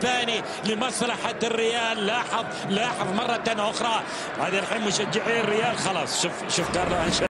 ثاني لمصلحة الريال. لاحظ مرة أخرى، هذه الحين مشجعي الريال خلاص. شوف كارلو